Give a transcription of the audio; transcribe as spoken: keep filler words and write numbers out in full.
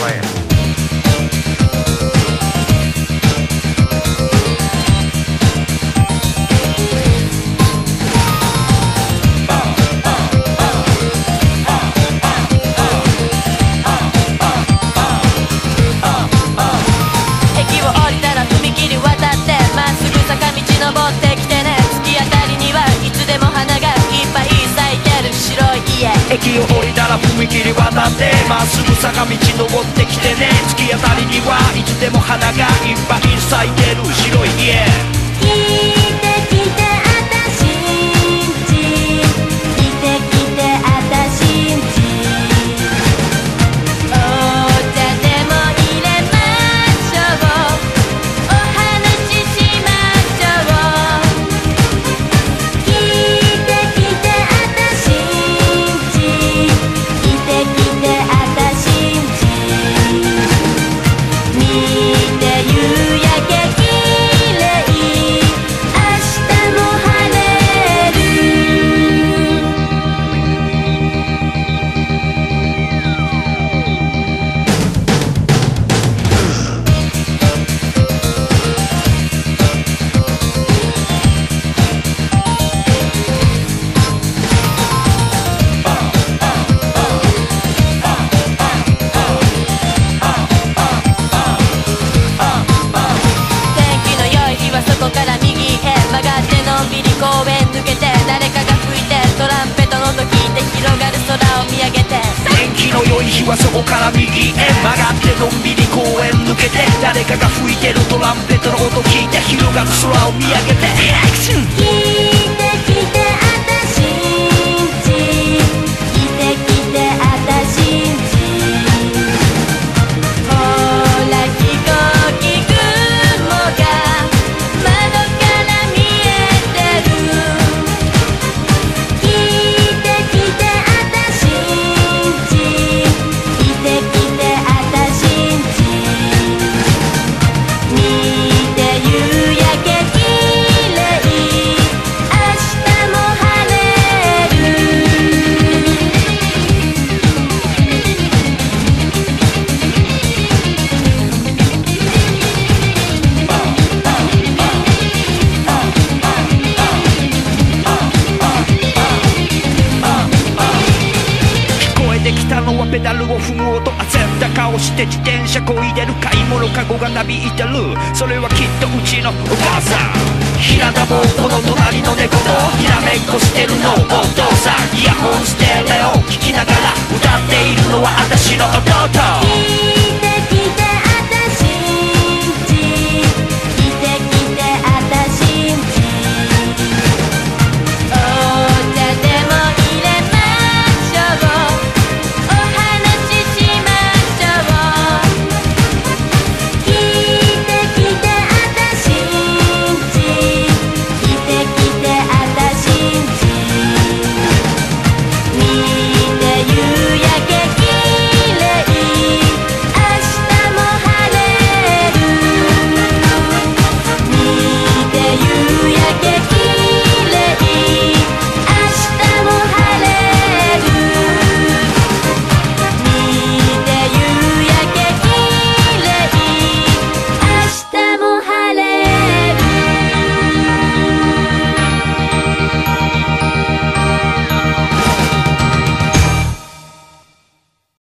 登ってきてね、突き当たりにはいつでも花がいっぱい咲いてる白い家。 駅を降りたら踏切渡ってまっすぐ坂道登ってきてね、突き当たりにはいつでも花がいっぱい咲いてる白い家。 聞いてきてあたしんち、聞いてきてあたしんち、お茶でも入れましょう、お話ししましょう。聞いてきてあたしんち、聞いてきてあたしんち、見て夕焼け綺麗、明日も晴れる。天気の良い日はそこから右へ曲がってのんびり公園抜けて、誰かが吹いてトランペットの音聞いて、広がる空を見上げて、 天気の良い日はそこから右へ曲がってのんびり公園抜けて、誰かが吹いてるトランペットの音聞いて、広がる空を見上げて、アクション。 聞いてきてあたしんち、聞いてきてあたしんち、ほら飛行機雲が窓から見えてる。聞いてきてあたしんち、聞いてきてあたしんち、見て夕焼け綺麗、明日も晴れる。 聞こえてきたのはペダルを踏む音、焦った顔して自転車こいでる買い物カゴがなびいてる。それはきっとうちのお母さん。平田もこの隣の猫もひらめっこしてるのお父さん。イヤホンステレオ聞きながら歌っているのは私の